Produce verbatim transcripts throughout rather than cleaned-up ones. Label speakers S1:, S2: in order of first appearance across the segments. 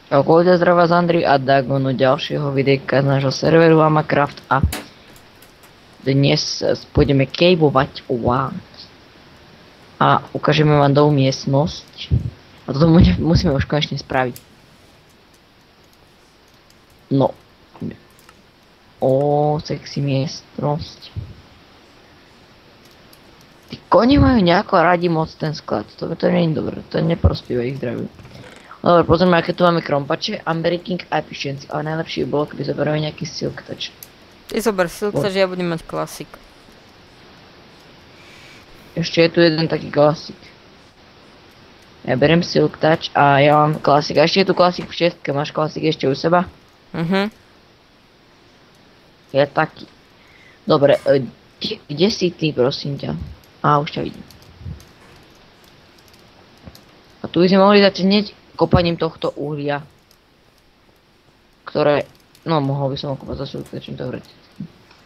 S1: Okoľte zdravá z Andri a Dagonu ďalšieho videjka z nášho serveru Amacraft a dnes pôjdeme cavovať wow. A ukážeme vám novú miestnosť a toto musíme už konečne spraviť. No. Ó, sexy miestnosť. Tí koni majú nejako radi moc ten sklad, to, to nie je dobré, to neprospieva ich zdraviu. Dobre, pozrieme, aké tu máme krompače, Unbreaking a Efficiency, ale najlepšie by bolo, keby zoberieme nejaký Silk Touch.
S2: Ty zober Silk Touch, ja budem mať Classic.
S1: Ešte je tu jeden taký Classic. Ja beriem Silk Touch a ja mám Classic, a ešte je tu Classic v šestke, máš Classic ešte u seba?
S2: Mhm.
S1: Je taký. Dobre, kde, kde si ty, prosím ťa? Á, už ťa vidím. A tu by sme mohli začať hneď kopaním tohto uhlia, ktoré, no mohol by som ho kopať za Silk Touchom teoreticky.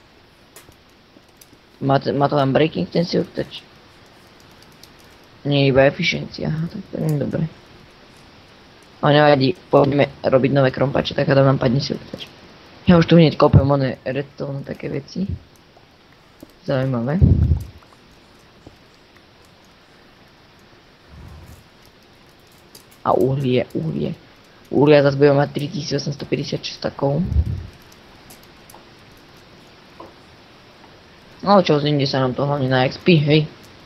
S1: Má, má to len breaking ten Silk Touch? Nie, iba efficiency, aha, tak to nie je dobré. Ale nevadí, poďme robiť nové krompače, tak tam nám padne Silk Touch. Ja už tu hneď kopem one redstone, také veci. Zaujímavé. A uhlie, uhlie. Uhlia zase budeme mať tritisícosemstopäťdesiatšesť takov. No čo, zinde sa nám to hlavne na X P, hej.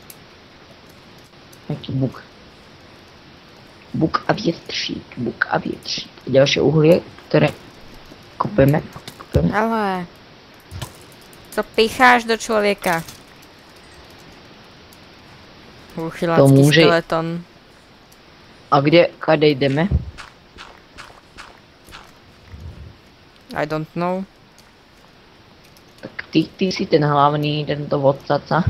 S1: Taký buk. Buk a vietržík, buk a vietržík. Ďalšie uhlie, ktoré kopeme. kopeme.
S2: Ale... Co picháš do človeka? Uchylácky skeleton.
S1: A kde, kade ideme?
S2: I don't know.
S1: Tak ty, ty si ten hlavný, tento vodcaca.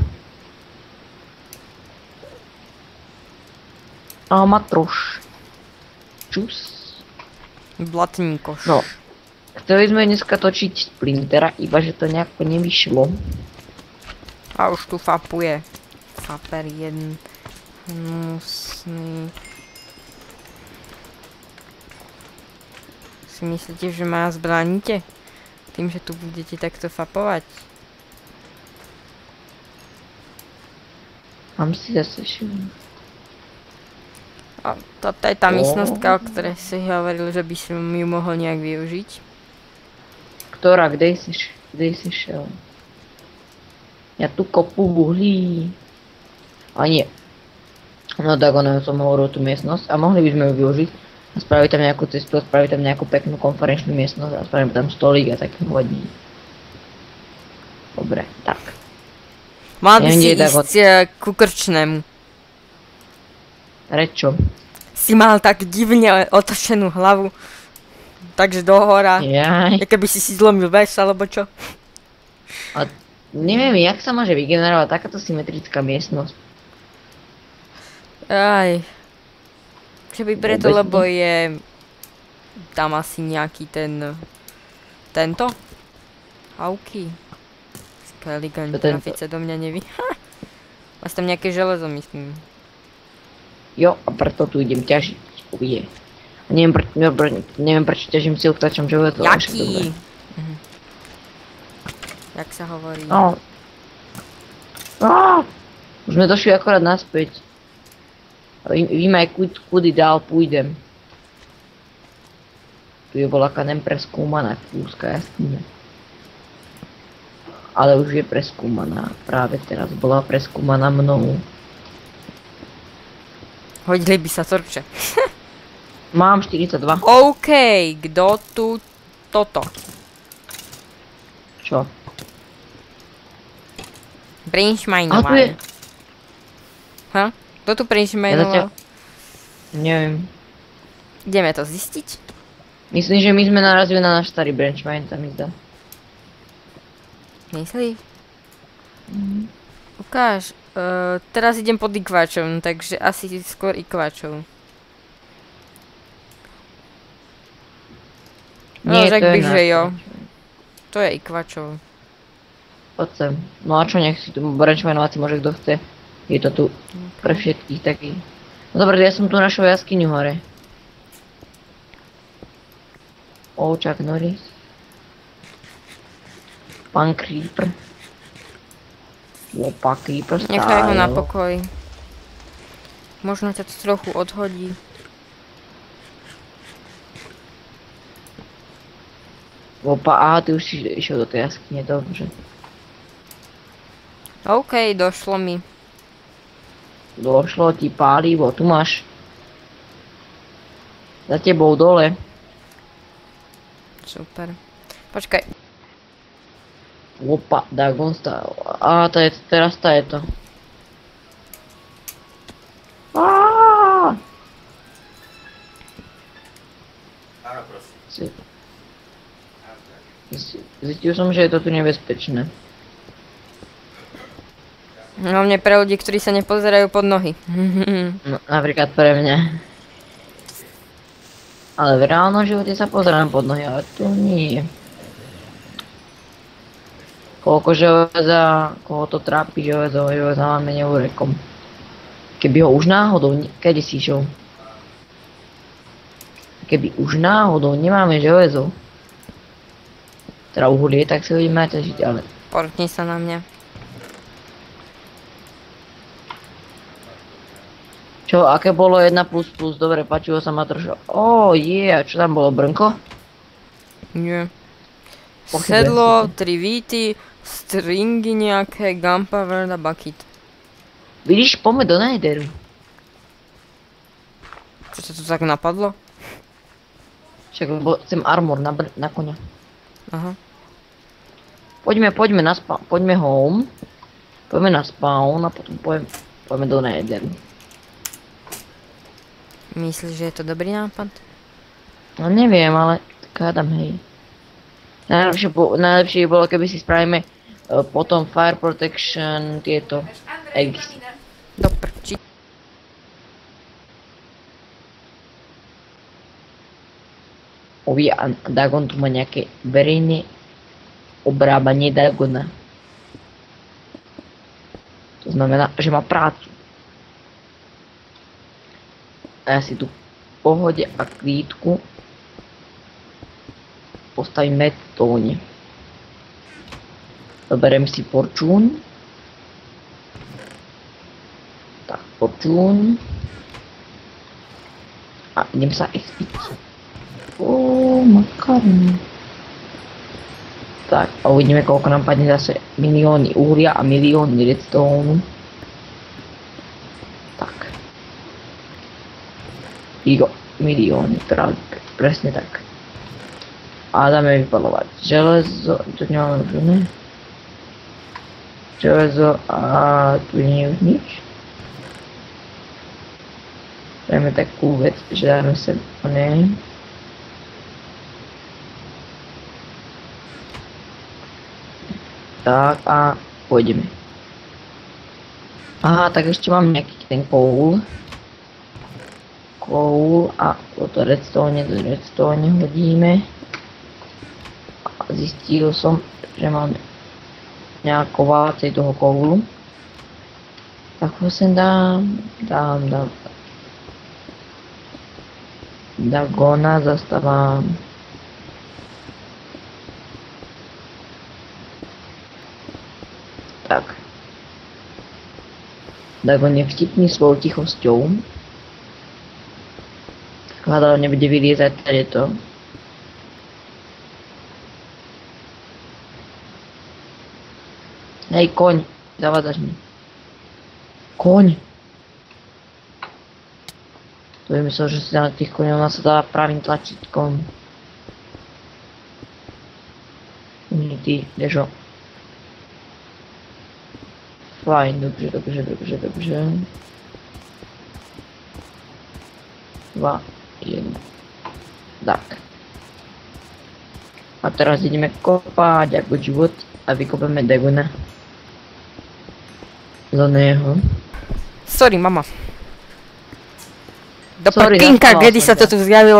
S1: A matroš. Čus.
S2: Blatníkoš.
S1: No. Chceli sme dneska točiť Splintera, iba že to nejako nevyšlo.
S2: A už tu fapuje. Faper jeden. Hnusný. Si myslíte, že ma zbraníte? Tým, že tu budete takto fapovať?
S1: Mám si zase všimnúť.
S2: A toto je tá místnostka, o ktorej si hovoril, že by som ju mohol nejak využiť.
S1: Ktorá? Kde si, kde si šiel? Ja tu kopu uhlí. A nie. No tak ono som hovoril tú miestnosť a mohli by sme ju využiť. A spraviť tam nejakú cestu, a spraviť tam nejakú peknú konferenčnú miestnosť a spraviť tam stolík a taký hodí. Dobre, tak.
S2: Mal by si ísť ku krčnému.
S1: Prečo?
S2: Si mal tak divne otočenú hlavu. Takže dohora.
S1: Jaj.
S2: Keby si si zlomil väš, alebo čo?
S1: A neviem, jak sa môže vygenerovať takáto symetrická miestnosť.
S2: Aj. Že by preto, lebo je tam asi nejaký ten tento Hauky. Skelegan grafice do mňa neví. Máš tam nejaké železo, myslím.
S1: Jo, a preto tu idem ťažiť. Uje. Neviem, pre, neviem prečo ťažím Silk Touchom, že bude to
S2: Jaký? Mhm. Jak sa hovorí?
S1: No. Á, už sme došli akorát naspäť. Vím aj kudy dál pôjdem. Tu je bola kanem preskúmaná kúska jaskyňa. Ale už je preskúmaná. Práve teraz bola preskúmaná mnou.
S2: Hodili by sa torče.
S1: Mám štyridsaťdva.
S2: OK, kto tu toto?
S1: Čo?
S2: Brinchmajnovanie. Ha? Kto tu brinchmajnoval?
S1: Neviem.
S2: Ideme to zistiť?
S1: Myslím, že my sme narazili na náš starý branchmine, tam mi zdá.
S2: Myslíš? Mhm. Ukáž. Uh, teraz idem pod ikváčom, takže asi skôr ikváčov. No, řek bych, že jo. To je ikváčov.
S1: Poď sem. No a čo, nech si tu branchmanovať si môže kto chce. Je to tu pre všetkých taký. No dobre, ja som tu našiel jaskyňu hore. O, Chuck Norris. Pán Creeper. Opa, Creeper style.
S2: Nechaj ho na pokoj. Možno ťa to trochu odhodí.
S1: Opa, aha, ty už si išiel do tej jaskyne, dobře.
S2: OK, došlo mi.
S1: Došlo ti pálivo, tu máš. Za tebou dole.
S2: Super. Počkaj.
S1: Opa, Dagon style. Á, to je, teraz to je to. Aaaa!
S3: Áno, prosím.
S1: Si- si- Zistil som, že je to tu nebezpečné.
S2: Hlavne pre ľudí, ktorí sa nepozerajú pod nohy.
S1: No, napríklad pre mňa. Ale v reálnom živote sa pozerám pod nohy, ale tu nie. Koľko železa, koho to trápi železo, železa máme neurekom. Keby ho už náhodou, ne- kedy si šel? Keby už náhodou nemáme železo, teda uholie, tak si budeme ťažiť, ale
S2: Porkni sa na mňa.
S1: čo, aké bolo jedna plus plus, dobre, páčilo sa ma trošku. Ó, je, a čo tam bolo, brnko?
S2: Nie.
S1: Pochybujem
S2: Sedlo,
S1: si to.
S2: tri víty, stringy nejaké, gunpowder a bucket.
S1: Vidíš, poďme do Netheru.
S2: Čo sa tu tak napadlo?
S1: Však lebo chcem armor na, br- na koňa.
S2: Aha.
S1: Poďme, poďme na spawn, poďme home. Poďme na spawn a potom poďme, poďme do Netheru.
S2: Myslíš, že je to dobrý nápad?
S1: No neviem, ale tak hádam, hej. Najlepšie, bo, najlepšie by bolo, keby si spravíme uh, potom fire protection, tieto eggs.
S2: Do prči.
S1: Ovi a Dagon tu má nejaké verejné obrábanie Dagona. To znamená, že má prácu. A ja si tu v pohode a klídku postavím medstone. Zoberiem si fortune. Tak, fortune. A idem sa expiť. Ó, makaroni. Tak, a uvidíme, koľko nám padne zase milióny uhlia a milióny redstone. Tak. Igo, milióny, práve, presne tak. A dáme vypalovať železo, tu nemáme už ne? Železo a tu nie je už nič. Dáme takú vec, že dáme sem, ne. Tak a pôjdeme. Aha, tak ešte mám nejaký ten coal. Coal a toto redstone, do redstone hodíme. A zistil som, že mám nejako vácej toho coalu. Tak ho sem dám, dám, dám. Dagona zastávam. Tak. Dagon je vtipný svojou tichosťou. Tak hľadal nebude vyliezať tady to. Hej, koň, zavádzaš mi. Koň. To by myslel, že si na tých koňov nasadá pravým tlačítkom. Nie, ty, dežo. Fajn, dobře, dobře, dobře, dobře. Dva, jedna. Tak. A teraz ideme kopať ako život a vykopeme Dagona. Do neho.
S2: Sorry, mama. Do
S1: Sorry,
S2: prkínka,
S1: nastal
S2: kedy
S1: som
S2: sa to
S1: ťa.
S2: tu zjavilo.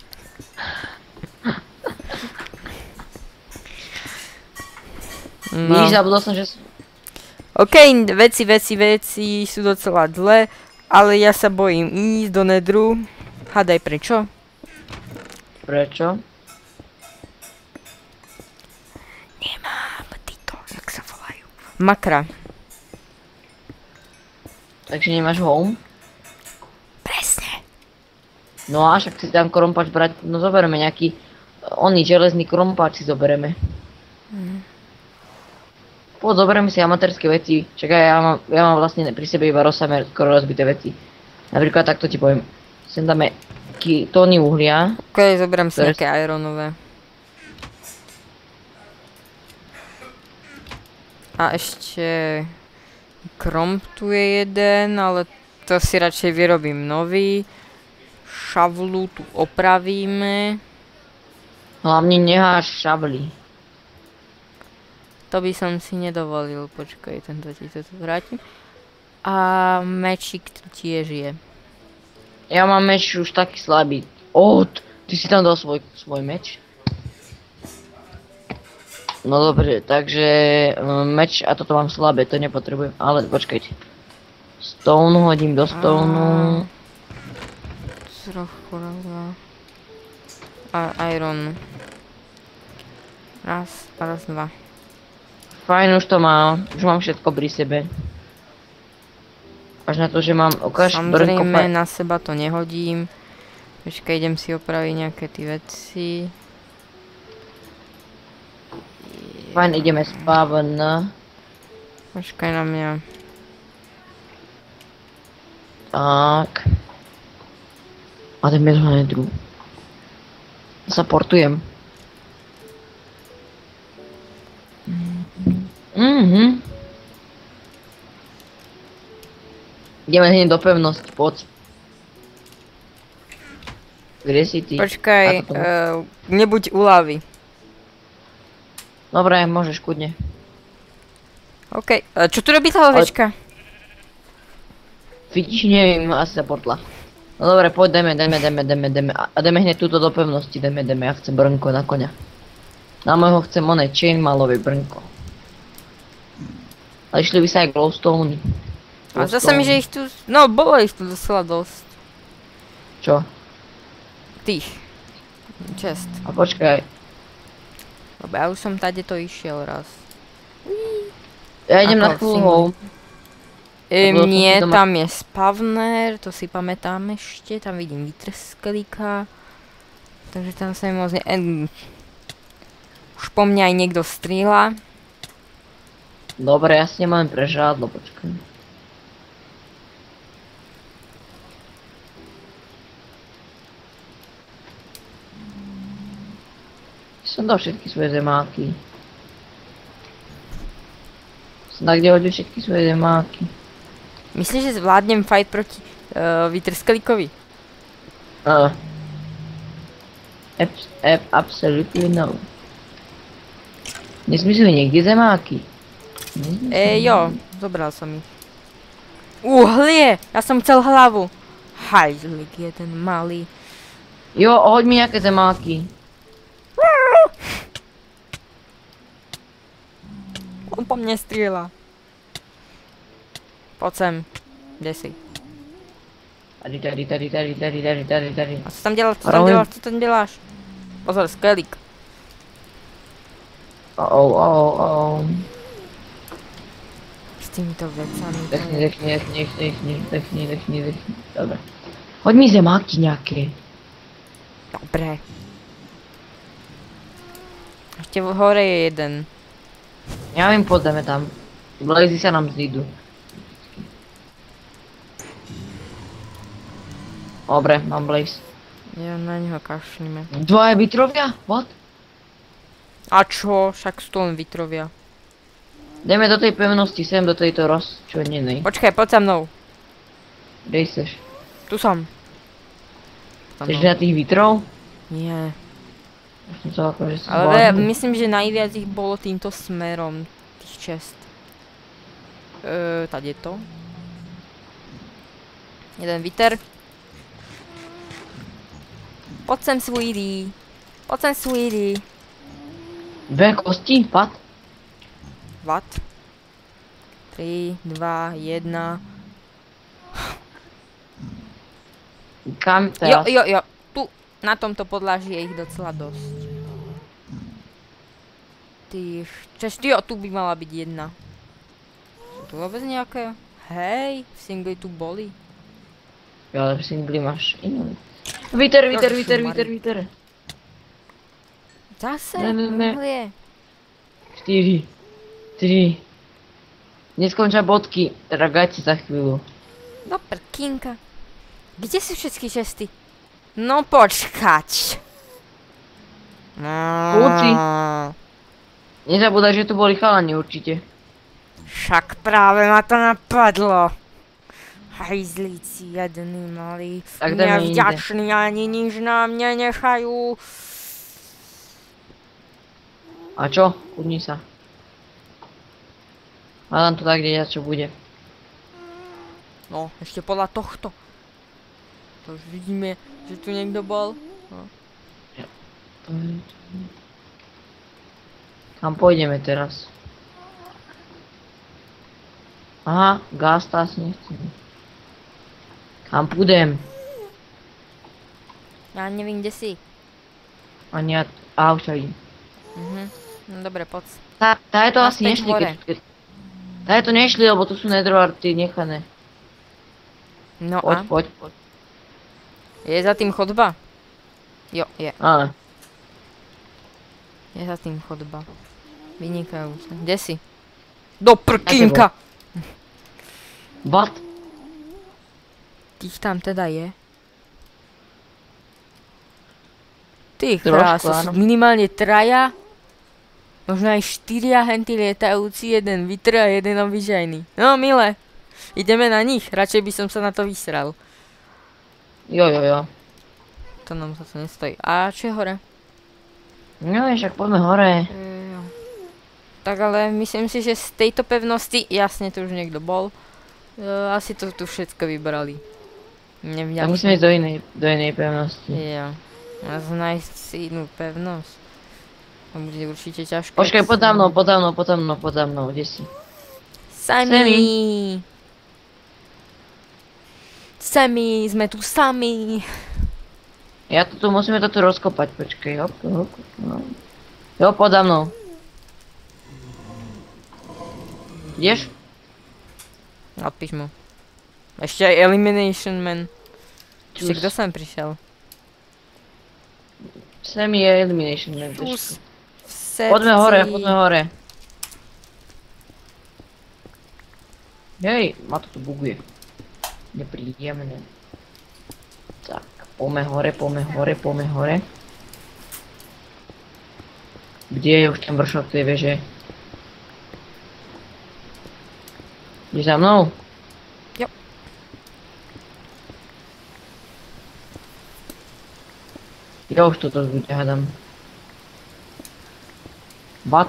S2: No.
S1: Víš, zabudol som, že...
S2: OK, veci, veci, veci sú docela zlé, ale ja sa bojím ísť do Netheru. Hádaj prečo?
S1: Prečo?
S2: Makra.
S1: Takže nemáš home?
S2: Presne.
S1: No a však si tam krompač brať, no zoberieme nejaký, oný železný krompač si zoberieme.
S2: Mm.
S1: Poď zoberieme si amatérske veci, čakaj, ja mám, ja mám vlastne pri sebe iba rozsame skoro rozbité veci. Napríklad takto ti poviem, sem dáme tóny uhlia.
S2: Ok, zoberiem si nejaké ironové. A ešte kromp tu je jeden, ale to si radšej vyrobím nový. Šavlu tu opravíme.
S1: Hlavne neháš šavly.
S2: To by som si nedovolil, počkaj, tento ti toto vrátim. A mečik tu tiež je.
S1: Ja mám meč už taký slabý. Ó, ty si tam dal svoj, svoj meč? No dobre, takže meč a toto mám slabé, to nepotrebujem, ale počkajte. Stone hodím do stone.
S2: Trochu raz, a iron. Raz, raz, dva.
S1: Fajn, už to mám, už mám všetko pri sebe. Až na to, že mám, ukáž,
S2: samozrejme, na seba to nehodím. Počkaj, idem si opraviť nejaké tie veci.
S1: Fajn, ideme spawn.
S2: Počkaj na mňa.
S1: Tak. A ideme do nedru. Zaportujem. Mhm. Ideme hneď do pevnosti, poď. Kde si ty?
S2: Počkaj, uh, nebuď uľavy.
S1: Dobre, môžeš kudne.
S2: OK, uh, čo tu robí tá ovečka?
S1: Vidíš, neviem, asi sa portla. No dobre, poď, dajme, dajme, dajme, dajme, dajme. A dajme hneď túto do pevnosti, dajme, dajme, ja chcem brnko na koňa. Na môjho chcem oné chainmailové brnko. Ale išli by sa aj glowstone.
S2: A zase mi, že ich tu, no bolo ich tu docela dosť.
S1: Čo?
S2: Tých. Čest.
S1: A počkaj.
S2: Dobre, ja už som tady to išiel raz.
S1: Ja idem na
S2: Ako
S1: full
S2: single.
S1: home.
S2: E,
S1: Lebo som
S2: nie,
S1: si doma-
S2: tam je spawner, to si pamätám ešte, tam vidím vytrskelíka. Takže tam sa mi moc ne... En... Už po mňa aj niekto strieľa.
S1: Dobre, ja si nemám prežádlo, počkaj. Som dal všetky svoje zemáky. Som tak kde hodil všetky svoje zemáky.
S2: Myslíš, že zvládnem fight proti uh, vytrskelíkovi?
S1: Uh. Abs ab absolutely no. Nezmyslujú niekde zemáky.
S2: E, jo, zobral som ich. Uhlie! Ja som chcel hlavu. Hajzlik jeden malý.
S1: Jo, hoď mi nejaké zemáky.
S2: On po mne strieľa. Poď sem. Kde si?
S1: Tady, tady, tady, tady, tady, tady, tady, tady.
S2: A co tam děláš? Co tam děláš? Co tam děláš? Pozor, skelík.
S1: Oh, oh, oh.
S2: S týmito vecami.
S1: Dechni, dechni, dechni, dechni, dechni, dechni, dechni. Dobre. Hoď mi zemáky nejaké.
S2: Dobre. Ešte v hore je jeden.
S1: Ja viem, poďme tam. Blazy sa nám zídu. Dobre, mám blaze.
S2: Ja na neho kašlíme.
S1: Dvaja vitrovia? What?
S2: A čo? Však sú to len vitrovia.
S1: Dajme do tej pevnosti, sem do tejto rozčlenenej.
S2: Počkaj, poď za mnou.
S1: Kde seš?
S2: Tu som.
S1: Seš na tých vitrov?
S2: Nie.
S1: Som sa akože som
S2: Ale
S1: zbláznil.
S2: myslím, že najviac ich bolo týmto smerom. Tých čest. Eee, tady je to. Jeden viter. Poď sem, sweetie. Poď sem, sweetie.
S1: Dve kosti? Pat?
S2: What? tri, dva, jedna.
S1: Kam
S2: Jo,
S1: teraz?
S2: jo, jo. Tu, na tomto podlaží je ich docela dosť. Tých šesť, jo, tu by mala byť jedna. tu vôbec nejaké? Hej, v singli tu boli.
S1: Ja, ale v singli máš inú. Viter, viter,
S2: Ježišu
S1: viter,
S2: Maria.
S1: viter, viter.
S2: Zase?
S1: Ne, ne, ne.
S2: Uhlie.
S1: štyri, tri. Neskončia bodky, teda gati za chvíľu.
S2: No prkínka. Kde sú všetky česty? No počkať.
S1: Kľúči. Nezabúdaj, že tu boli chalani určite.
S2: Však práve ma to napadlo. Hajzlíci jedný malí.
S1: Tak dáme inde.
S2: Nevďační ani nič nám nenechajú.
S1: A čo? Kudni sa. Hľadám to tak, kde čo bude.
S2: No, ešte podľa tohto. To už vidíme, že tu niekto bol. No.
S1: Kam pôjdeme teraz? Aha, gasta asi nechcem. Kam pôjdem?
S2: Ja neviem, kde si.
S1: Ani ja... A už ťa vidím.
S2: Mhm. No dobre, poď.
S1: Tá, tá je to asi
S2: Naspäť
S1: nešli,
S2: hore.
S1: keď... keď- Tá je to nešli, lebo tu sú nedroarty nechané.
S2: No
S1: Poď,
S2: a?
S1: poď, poď.
S2: Je za tým chodba? Jo, je.
S1: Ale,
S2: Je za tým chodba. Vynikajúce. Kde si? Do prkínka!
S1: what?
S2: Tých tam teda je. Ty
S1: Trošku,
S2: krása, sú
S1: áno.
S2: minimálne traja. Možno aj štyria henty lietajúci, jeden vytr a jeden obyčajný. No milé, ideme na nich, radšej by som sa na to vysral.
S1: Jo, jo, jo.
S2: To nám zase nestojí. A čo je hore?
S1: No však poďme hore.
S2: Jo. Tak ale myslím si, že z tejto pevnosti, jasne tu už niekto bol, e, asi to tu všetko vybrali.
S1: Tak
S2: Nevďačne.
S1: musíme ísť do inej, do inej pevnosti.
S2: Jo. A nájsť si inú pevnosť. To bude určite ťažké.
S1: Počkaj, poď za mnou, poď za mnou, poď za mnou, poď za mnou, kde si?
S2: Sami! Sami, sme tu sami.
S1: Ja to tu musíme toto rozkopať, počkaj, hop, hop, no. Jo, poď za mnou. Ideš?
S2: Odpíš mu. Ešte aj Elimination Man. Ešte
S1: Čus.
S2: kto sem prišiel?
S1: Semi je elimination, ne,
S2: Čus.
S1: počkaj.
S2: V srdci.
S1: Poďme hore, poďme hore. Hej, ma to tu buguje. Nepríjemné. Tak, poďme hore, poďme hore, poďme hore. Kde je už ten vršok tej veže? Ideš za mnou?
S2: Jo.
S1: Ja už toto zbuď, hádam. What?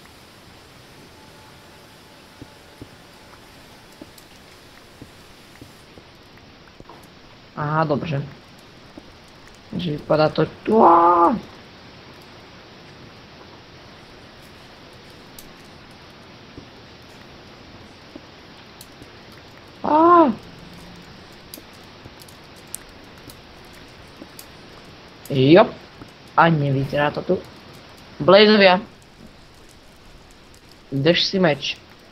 S1: Aha, dobře. Takže vypadá to... Uá! Á! Jop. A nevyzerá to tu. Blazovia. Drž si meč.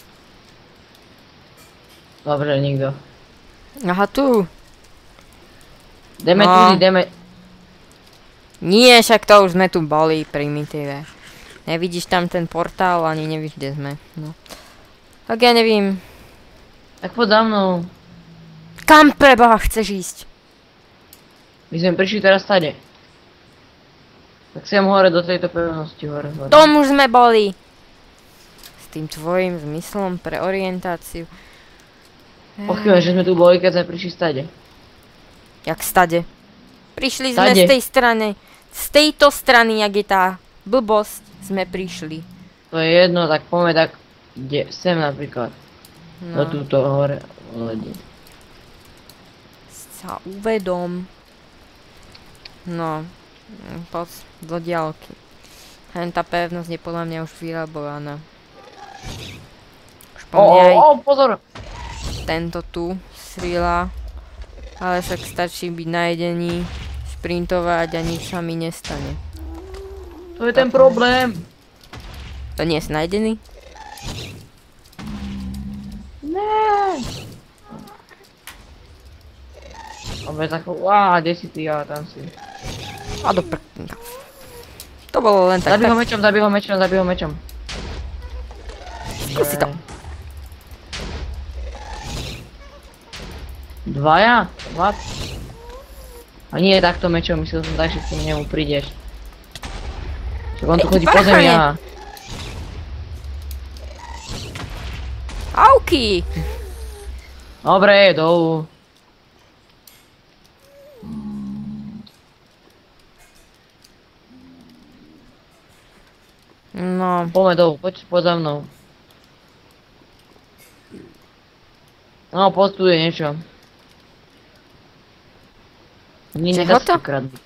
S1: Dobre, nikto.
S2: Aha, tu.
S1: Jdeme
S2: No.
S1: tudy, jdeme.
S2: Nie, však to už sme tu boli, primitíve. Nevidíš tam ten portál, ani nevíš, kde sme. No. Tak ja nevím.
S1: Tak poď za mnou.
S2: Kam preboha chceš ísť?
S1: My sme prišli teraz tady. Tak sem hore do tejto pevnosti hore. hore.
S2: Tom už sme boli. S tým tvojim zmyslom pre orientáciu.
S1: Pochybujem, že sme tu boli, keď sme prišli stade.
S2: Jak stade. Prišli sme
S1: Stade.
S2: z tej strany. Z tejto strany, jak je tá blbosť, sme prišli.
S1: To je jedno, tak poďme tak, kde sem napríklad. Do
S2: No,
S1: túto hore lede.
S2: sa uvedom. No, mm, poď do diaľky. Hen tá pevnosť je podľa mňa už vyrabovaná. Už po
S1: O, o,
S2: mne aj
S1: o, pozor!
S2: tento tu strieľa. Ale však stačí byť na jedení, šprintovať a nič sa mi nestane.
S1: To je ten problém.
S2: To nie si najedený?
S1: Dobre, tak, uá, kde si ty, ja tam si.
S2: A do prknka. To bolo len tak.
S1: Zabij ho mečom, zabij ho mečom, zabij ho mečom.
S2: Skúsi to.
S1: Dvaja? What? A nie takto mečom, myslel som tak, že k nemu prídeš. Však on tu
S2: Ej,
S1: chodí po
S2: páchane.
S1: zemi, aha.
S2: Auky!
S1: Dobre, dolu.
S2: No,
S1: Poďme dolu, poď, poď za mnou. No, poď tu je niečo. Nie, nedá
S2: Čeho
S1: sa
S2: to?
S1: tu kradnúť.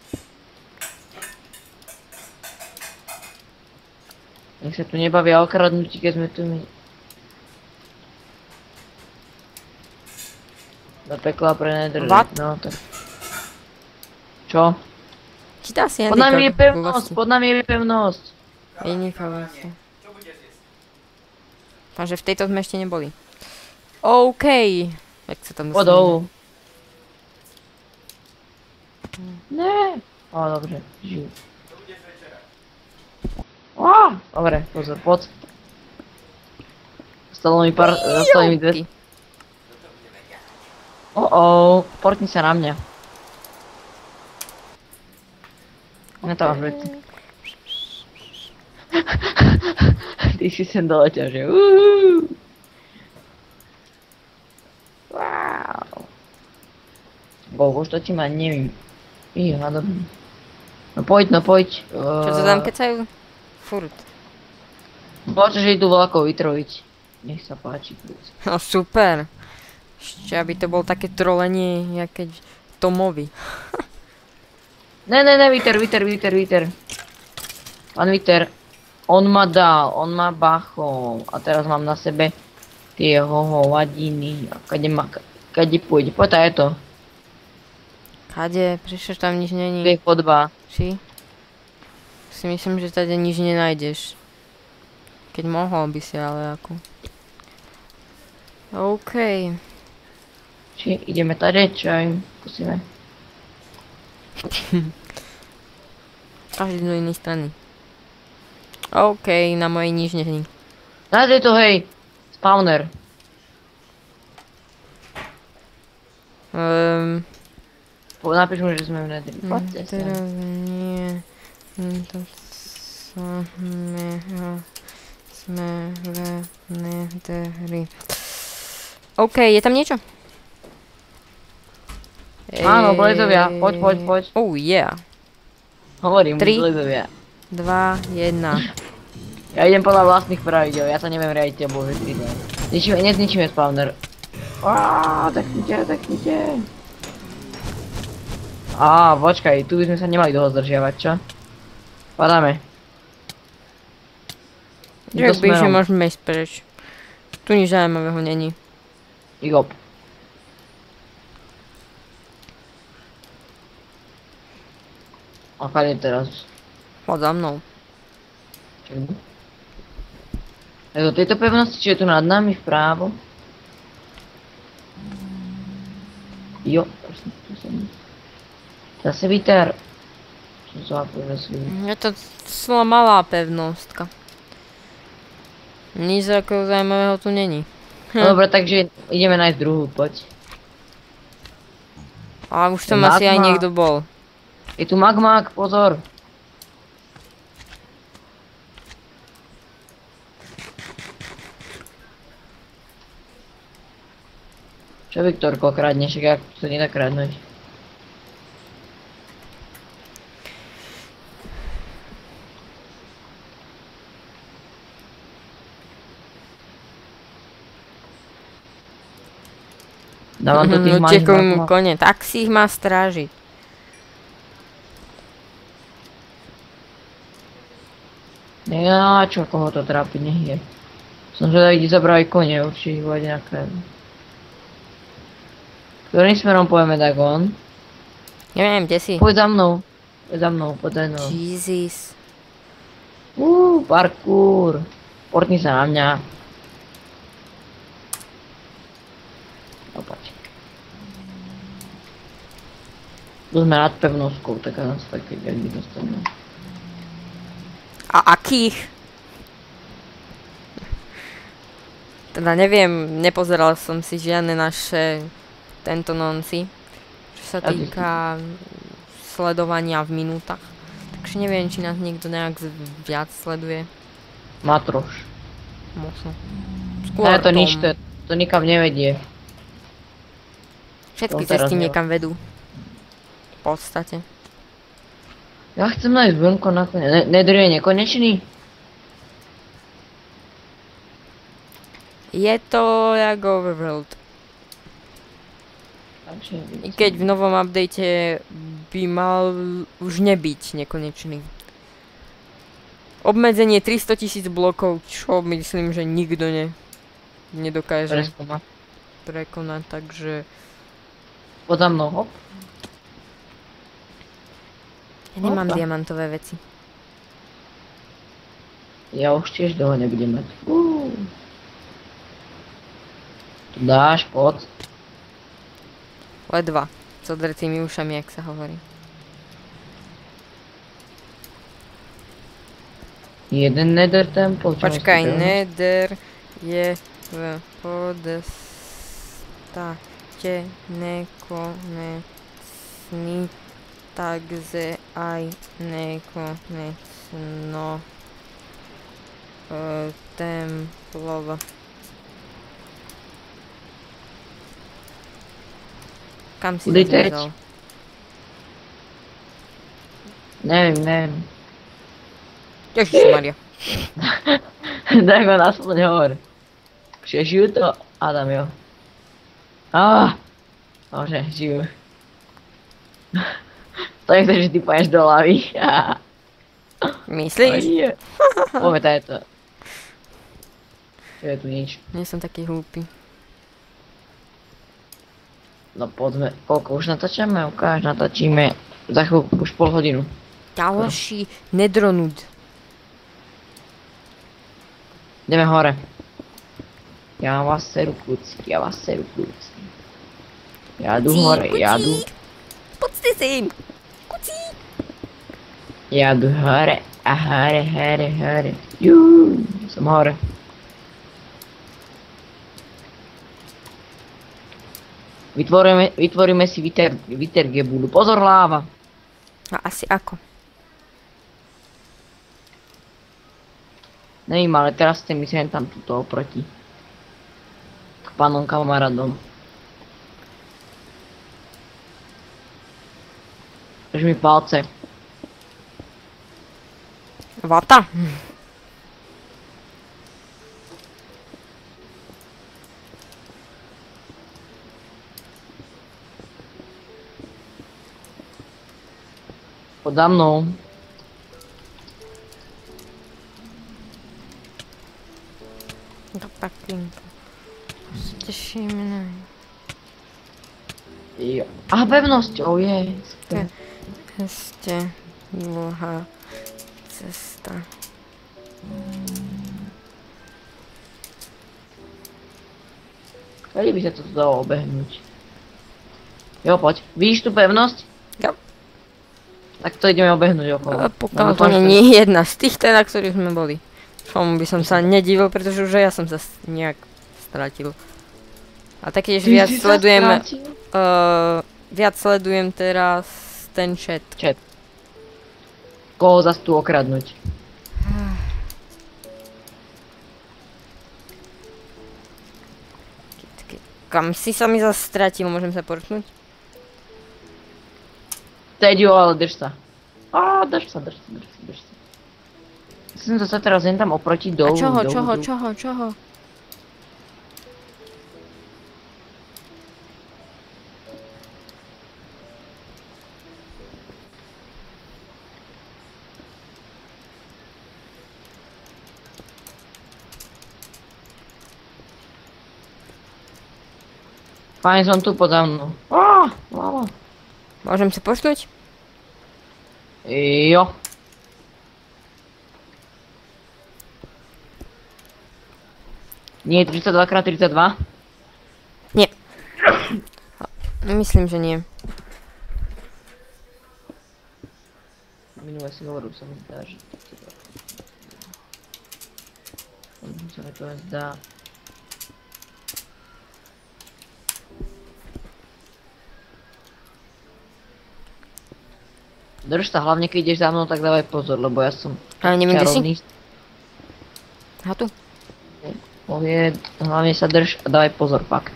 S1: Nech sa tu nebavia o kradnutí, keď sme tu my. Do pekla pre Nether,
S2: What?
S1: no tak. Čo?
S2: či dá si
S1: Pod nami je
S2: handicap
S1: pevnosť,
S2: vlasti.
S1: pod nami je pevnosť.
S2: Jedníka vlastne. Takže v tejto sme ešte neboli. OK. Jak sa tam
S1: Poď dolu. Ne. Ó, dobre, žijú. Á, dobre, pozor, poď. Stalo mi pár, zostalo mi dve. Oh oh, portni sa na mňa. No to máš veci. Ty si sem doletel, že uuuu. Wow. Bohu, už to ti ma nevím. Iha, dobrý. No poď, no poď.
S2: Čo sa tam kecajú? Furt.
S1: Počo, že idú vlakov vytrojiť. Nech sa páči.
S2: No super. Ešte aby to bolo také trolenie, jak keď Tomovi.
S1: Ne, ne, ne, Viter, Viter, Viter, Viter. Pán Viter, on ma dal, on ma bachol. A teraz mám na sebe tie hovadiny. A kade ma, kade pôjde, poď je to.
S2: Kade? Prečo tam nič není?
S1: Dve chodba.
S2: Či? Si myslím, že tady nič nenájdeš. Keď mohol by si, ale ako. OK.
S1: Či ideme tady, čo aj skúsime.
S2: Každý do inej strany. OK, na mojej nič není.
S1: Nájdej to, hej. Spawner.
S2: Um,
S1: Po- Napíš mu, že sme v Nether. Poďte sa.
S2: teraz nie. To samého sme v Netheri. OK, je tam niečo?
S1: Áno, blezovia. Poď, poď, poď.
S2: Oh yeah.
S1: Hovorím,
S2: Tri.
S1: blezovia.
S2: dva, jedna.
S1: Ja idem podľa vlastných pravidel, ja sa neviem riadiť tebou, že ty ne. Zničíme, nezničíme spawner. Aaaa, taknite, taknite. Á, počkaj, tu by sme sa nemali dlho zdržiavať, čo? Padáme.
S2: Jak by, že môžeme ísť preč. Tu nič zaujímavého není.
S1: Jop. A kade teraz?
S2: Chod za mnou.
S1: Čakaj. Je do tejto pevnosti, či je tu nad nami vprávo? Jo, prosím, tu som. Zase Viter. Som sa povesil.
S2: Je to celá malá pevnostka. Nič takého zaujímavého tu není.
S1: No dobre, takže ideme nájsť druhú, poď.
S2: A už tam
S1: Je
S2: asi aj
S1: magma.
S2: niekto bol.
S1: Je tu magmák, pozor. Čo Viktorko kradne, však ako to nedá kradnúť. Dávam to tých
S2: No
S1: malých
S2: tiekovi mu
S1: magmák.
S2: kone, tak si ich má strážiť.
S1: Ja, čo, koho to trápi, nech je. Som že ide zabrať kone, určite ich bude nejaké. Ktorým smerom pojeme, Dagon?
S2: Neviem, kde si?
S1: Poď za mnou. Poď za mnou, poď za mnou.
S2: Jesus.
S1: Uuu, parkour. Portni sa na mňa. Tu sme nad pevnosťou, tak nás také ďalej dostaneme.
S2: A akých? Teda neviem, nepozeral som si žiadne naše tento nonci, čo sa týka sledovania v minútach. Takže neviem, či nás niekto nejak viac sleduje.
S1: Matroš.
S2: Možno.
S1: Ne, to nič, to, to nikam nevedie.
S2: Všetky
S1: To teraz
S2: cesty
S1: nie.
S2: niekam vedú. V podstate.
S1: Ja chcem nájsť vonko nakoniec. Ne, Nether je nekonečný?
S2: Je to jak Overworld.
S1: Takže,
S2: I keď v novom update by mal už nebyť nekonečný. Obmedzenie tristotisíc blokov, čo myslím, že nikto ne, nedokáže
S1: preskúmať.
S2: prekonať, takže...
S1: Poza mnou, hop.
S2: Ja nemám
S1: Opa.
S2: diamantové veci.
S1: Ja už tiež dlho nebudem mať. Uuu. Tu dáš, pod.
S2: Ledva. S odretými ušami, jak sa hovorí.
S1: Jeden nether temple. čo
S2: Počkaj,
S1: myslíte?
S2: nether je v podstate nekonečný, takže aj nekonečno e, templov. Kam si
S1: Kudy
S2: to
S1: teč?
S2: zmizol?
S1: Neviem, neviem.
S2: Ježišmaria.
S1: Daj ho naspoň hore. Prežijú to? Adam, jo. Á, Bože, žijú. To nechceš, že ty pôjdeš do lavy.
S2: Myslíš?
S1: Pometaj to. Je tu nič.
S2: Nie som taký hlúpy.
S1: No poďme, koľko už natáčame? Ukáž, natáčime za chvíľku, už pol hodinu.
S2: Ďalší nedronud.
S1: Ideme hore. Ja vás seru kľúci, ja vás seru kľúci. Ja jdu hore, ja jdu.
S2: Poďte sem. Kucík.
S1: Ja jdu hore a hore, hore, hore. Juuu, som hore. Vytvoríme, vytvoríme si viter, vitergebulu. Pozor, láva.
S2: A asi ako?
S1: Nevím, ale teraz ste myslím tam tuto oproti. K pánom kamarádom. Drž mi palce.
S2: Vata?
S1: Poda mnou.
S2: Do paklinka. Tešíme na...
S1: Jo. A pevnosť, oh je.
S2: Je. Ešte dlhá cesta.
S1: Kedy by sa to dalo obehnúť? Jo, poď. Vidíš tú pevnosť?
S2: Jo.
S1: Tak to ideme obehnúť okolo.
S2: A pokiaľ
S1: No,
S2: to
S1: máš
S2: nie je jedna z tých, na ktorých sme boli. Čomu by som sa nedivil, pretože už ja som sa s- nejak stratil. A taktiež
S1: Ty
S2: viac
S1: si sa
S2: sledujem,
S1: strátil?
S2: uh, viac sledujem teraz ten chat.
S1: Chat. Koho zas tu okradnúť?
S2: Kam si sa mi zase stratil, môžem sa porknúť?
S1: Teď jo, ale drž sa. Á, drž sa, drž sa, drž sa, drž sa. Som to sa teraz jen tam oproti
S2: A
S1: dolu.
S2: čoho,
S1: dolu,
S2: čoho,
S1: dolu.
S2: čoho, čoho?
S1: Fajn, som tu poza mnou. Á, láva.
S2: Môžem sa porknúť?
S1: Jo. Nie je tridsaťdva krát tridsaťdva?
S2: Nie. Myslím, že nie.
S1: Minule si hovoril, sa mi zdá, že... Sa mi to zdá. Drž sa, hlavne keď ideš za mnou, tak dávaj pozor, lebo ja som
S2: Ale neviem, kde si?
S1: čarovný.
S2: A tu?
S1: Povie, hlavne sa drž a dávaj pozor, fakt.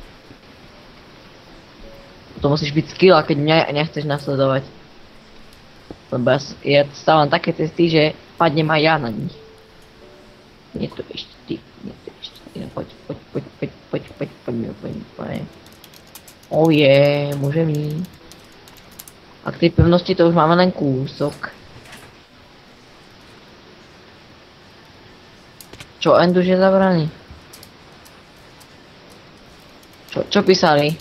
S1: To musíš byť skill, a keď mňa nechceš nasledovať. Lebo ja, s- ja stávam také cesty, že padnem aj ja na nich. Nie to ešte ty, nie to ešte ty, no poď, poď, poď, poď, poď, poď, poď, poď, poď, poď. Oh je, môžem ísť. A k tej pevnosti to už máme len kúsok. Čo, end už je zabraný? Čo, čo písali?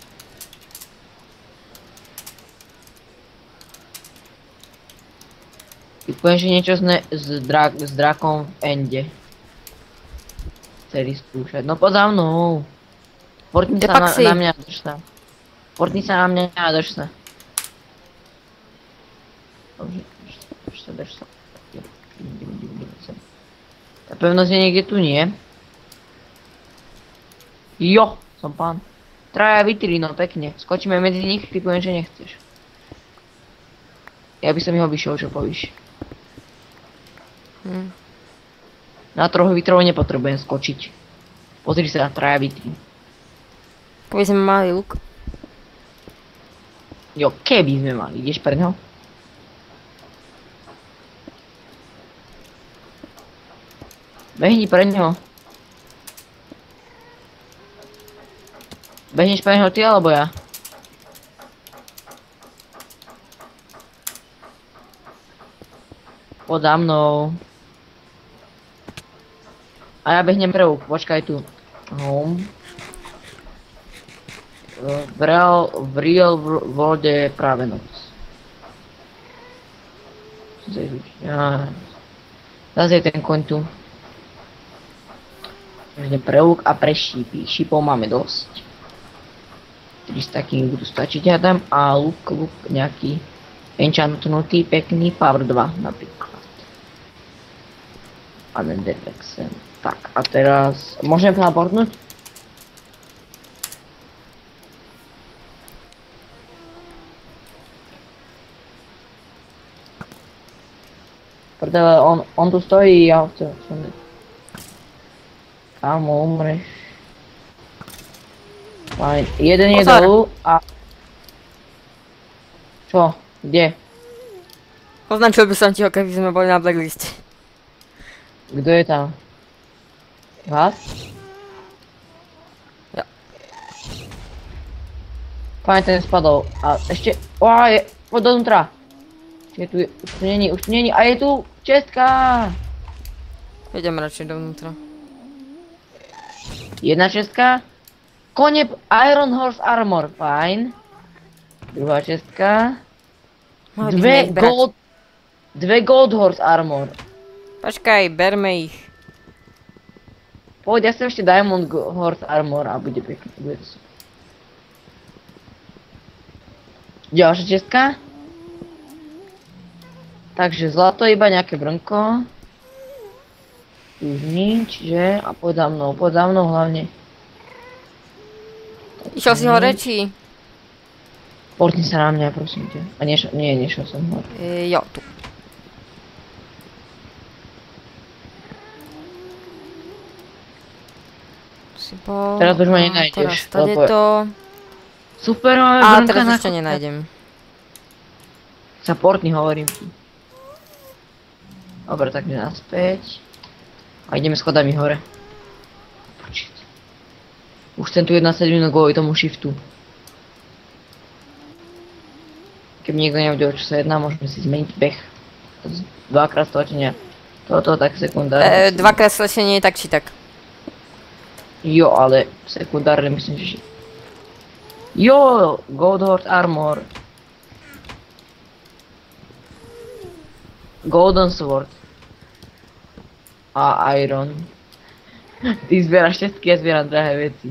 S1: Typujem, že niečo s, ne, s, drak, s drakom v ende. Chceli skúšať. No poď za mnou. Portni
S2: Kde
S1: sa
S2: pak
S1: na,
S2: si?
S1: na mňa, drž sa. Portni sa na mňa a drž sa. Dobre, drž sa, drž sa, drž sa. Idem, idem, idem sem. Tá pevnosť je niekde tu, nie? Jo, som pán. Traja vitry, no pekne. Skočíme medzi nich, typujem, že nechceš. Ja by som ich obišiel, čo povíš.
S2: Hm.
S1: Na troch vitrov nepotrebujem skočiť. Pozri sa na traja vitry.
S2: Keby sme mali luk.
S1: Jo, keby sme mali, ideš pre ňo? Behni pre ňo. Behneš pre ňo ty alebo ja? Poď za mnou. A ja behnem pre luk, počkaj tu. Home. V real, v real world je práve noc. Zase je ten koň tu. Idem pre luk a pre šípy. Šípov máme dosť. tristo takých budú stačiť, hádam. A luk, luk nejaký enchantnutý, pekný, power dva napríklad. A ten defexen. Tak a teraz, môžem teleportnúť? Prdele, on, on tu stojí, ja ho chcem odsunúť. Kámo, umreš. Fajn, jeden je
S2: Pozor.
S1: dolu a... Čo? Kde?
S2: Označil by som ti ho, keby sme boli na blackliste.
S1: Kto je tam? Vás?
S2: Ja.
S1: Fajn, ten spadol. A ešte... Ó, je... Poď dovnútra. Je tu, už tu není, už tu není. A je tu čestka!
S2: Idem radšej dovnútra.
S1: Jedna čestka. Kone Iron Horse Armor, fajn. Druhá čestka.
S2: Mohli by sme
S1: Dve
S2: ich brať.
S1: gold... Dve Gold Horse Armor.
S2: Počkaj, berme ich.
S1: Poď, ja som ešte Diamond Go- Horse Armor a bude pekne, bude to super. Ďalšia čestka. Takže zlato, iba nejaké brnko. Tu už nič, že? A poď za mnou, poď za mnou hlavne.
S2: Išiel si hore, či?
S1: Portni sa na mňa, prosím ťa. A nešiel, nie, nešiel som hore.
S2: E, jo, tu. Si bol...
S1: Teraz už ma
S2: a
S1: nenájdeš,
S2: Teraz tady
S1: lebo-
S2: to...
S1: Super, máme
S2: A
S1: brnka
S2: teraz
S1: na
S2: ešte
S1: chodbe.
S2: nenájdem.
S1: Sa portni, hovorím ti. Dobre, takže naspäť. A ideme schodami hore. Počít. Už chcem tu jedna sedminu kvôli tomu shiftu. Keby niekto nevedel, čo sa jedná, môžeme si zmeniť beh. Z- Dvakrát stlačenia. Toto tak sekundárne.
S2: E, dvakrát slečenie tak či tak.
S1: Jo, ale sekundárne myslím, že... Jo, Gold Horse Armor. Golden Sword. A Iron. Ty zbieraš všetky, ja zbieram drahé veci.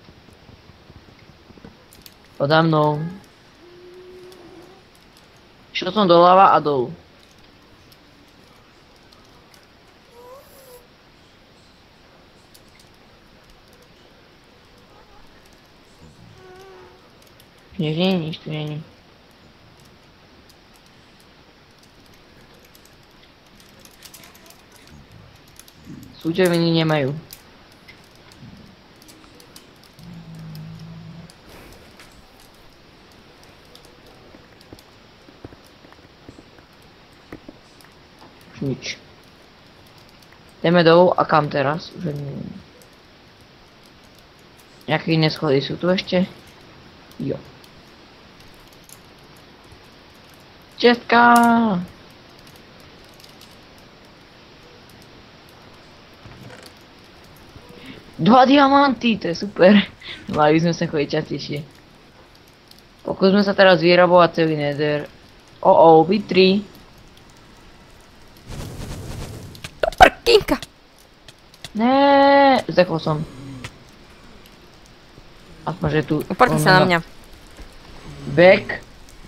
S1: Poda mnou. Šiel som doľava a dolu. Nič nie, nič tu není. Súčeviny nemajú. Už nič. Ideme dolu a kam teraz? Už neviem. Nejaké iné schody sú tu ešte? Jo. Česká! Dva diamanty, to je super. Mali by sme sa chodiť častejšie. Pokúsme sa teraz vyrabovať celý nether. O o, vy tri.
S2: Prkínka!
S1: Né, zdechol som. Aspoň, že tu...
S2: Uprti sa na mňa.
S1: Back.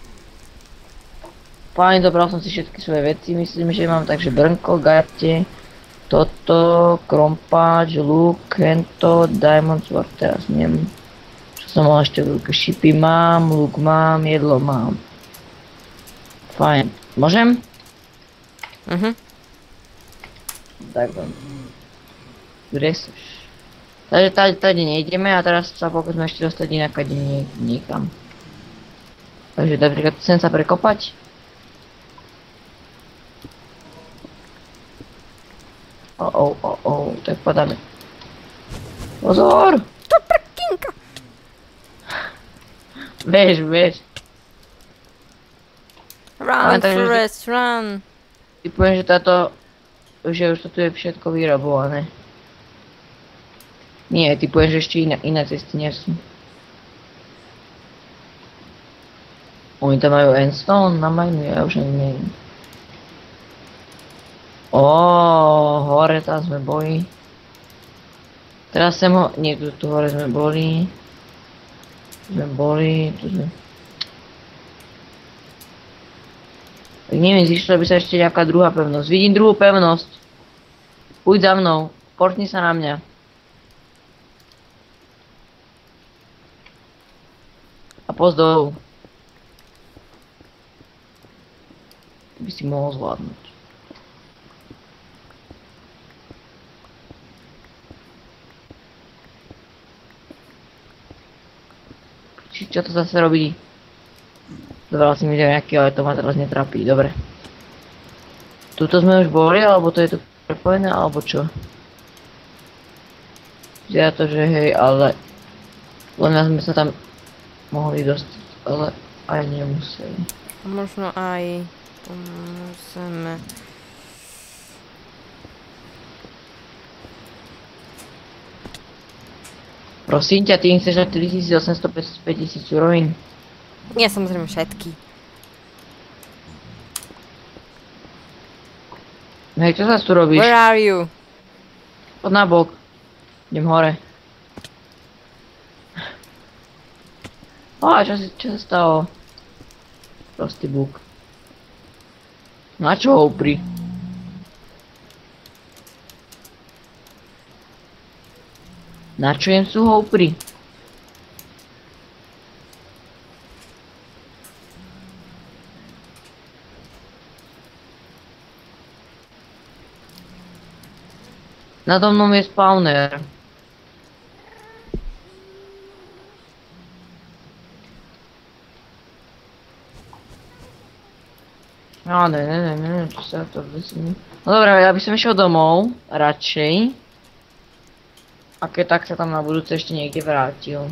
S1: Fajn, dobral som si všetky svoje veci, myslím, že mám, takže brnko, gate, toto, krompáč, luk, hento, diamond sword, teraz neviem, čo som mal ešte v ruke, šipy mám, luk mám, jedlo mám. Fajn, môžem?
S2: Mhm.
S1: Tak vám. Kde seš? Takže tady, tady nejdeme a teraz sa pokúsme ešte dostať inakade nie, niekam. Takže napríklad chcem sa prekopať. O, o, o, o, tak padáme. Pozor!
S2: To prkínka!
S1: Bež, bež.
S2: Run,
S1: takže vždy-
S2: Forest, run!
S1: Ty poviem, že táto... že už to tu je všetko vyrabované. Nie, ty poviem, že ešte iné, iné cesty nie sú. Oni tam majú endstone na majnu, ja už ani neviem. Ó, hore tam sme boli. Teraz sem ho... Nie, tu, tu hore sme boli. Tu sme boli, tu sme... Tak neviem, zišla by sa ešte nejaká druhá pevnosť. Vidím druhú pevnosť. Uď za mnou. Portni sa na mňa. A poď dolu. By si mohol zvládnuť. Či čo to zase robí? Dobral si mi nejaký, ale to ma teraz netrápi, dobre. Tuto sme už boli, alebo to je tu prepojené, alebo čo? Vyzerá to, že hej, ale... Len sme sa tam mohli dostať, ale aj nemuseli.
S2: Možno aj... Pomôžeme...
S1: Prosím ťa, ty chceš na tritisícosemsto päťtisíc surovín?
S2: Nie, samozrejme všetky.
S1: Hej, čo sa tu robíš?
S2: Where are you?
S1: Poď na bok. Idem hore. Á, čo, si, čo sa stalo? Prostý buk. Na čo ho upri? Na čo jem sú ho upri? Nado mnou je spawner. No ne, ne, ne, ne, čo sa to vysím. No dobré, ja by som išiel domov, radšej. A keď tak sa tam na budúce ešte niekde vrátil.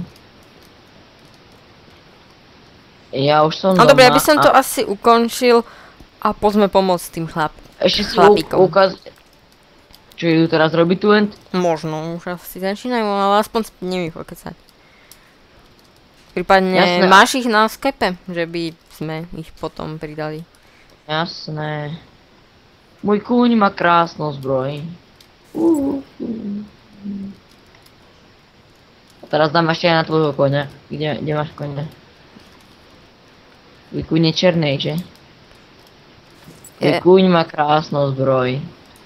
S1: Ja už som
S2: No
S1: doma.
S2: dobre, ja by som to
S1: a
S2: asi ukončil a poďme pomôcť tým chlap.
S1: ešte si
S2: chlapíkom.
S1: u- ukaz... Čo idú teraz robiť tu end?
S2: Možno, už asi začínajú, ale aspoň s nimi pokecať. Prípadne
S1: Jasné.
S2: máš ich na skepe, že by sme ich potom pridali.
S1: Jasné. Môj kúň má krásnu zbroj. Uh, uh, uh. A teraz dám ešte aj na tvojho koňa. Kde, kde máš koňa? Tvoj kúň je černej, že?
S2: Je.
S1: Kuň má krásnou zbroj.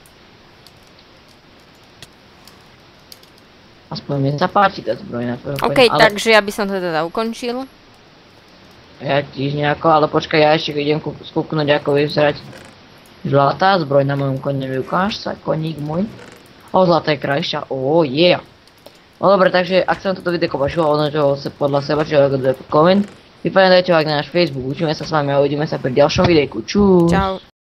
S1: Aspoň mi sa páči tá zbroj na tvojho
S2: OK,
S1: koňa, ale
S2: takže ja by som to teda ukončil.
S1: ja tiež nejako, ale počkaj, ja ešte idem kú- skúknuť, ako vyzerať zlatá zbroj na mojom koňovi. Ukáž sa, koník môj. O, zlatá je krajšia, o, yeah. No dobre, takže ak sa vám toto video páčilo, odnožilo sa podľa seba, čiže ako dajte koment. Vypadajte ho ak na náš Facebook, učíme sa s vami a uvidíme sa pri ďalšom videjku. Čus.
S2: Čau.